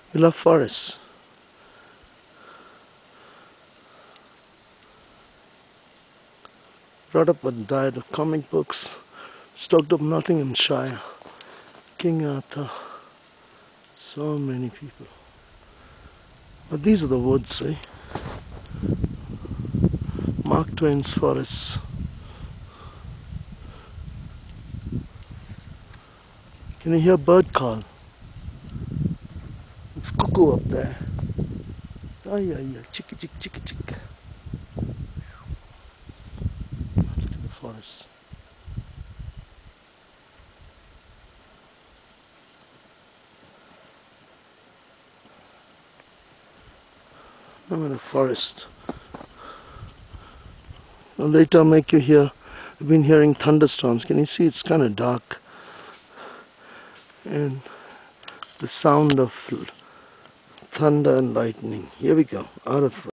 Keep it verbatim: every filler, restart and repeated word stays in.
We love forests. Brought up a diet of comic books, stocked up Nottinghamshire, King Arthur, so many people. But these are the woods, eh? Mark Twain's forests. Can you hear a bird call? It's cuckoo up there. Ay, ay, ay, chicky, chick, chicky, chick. Look at the forest. I'm in a forest. Now later I'll make you hear, I've been hearing thunderstorms. Can you see it's kind of dark? And the sound of thunder and lightning. Here we go, out of